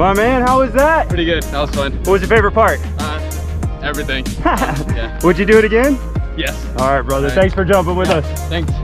My man, how was that? Pretty good. That was fun. What was your favorite part? Everything. Yeah. Would you do it again? Yes. All right, brother. All right. Thanks for jumping with us. Thanks.